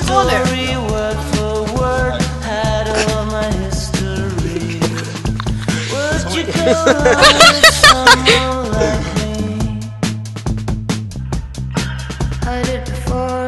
story, No. word for word, had all my history. Would you go with someone like me? I did before.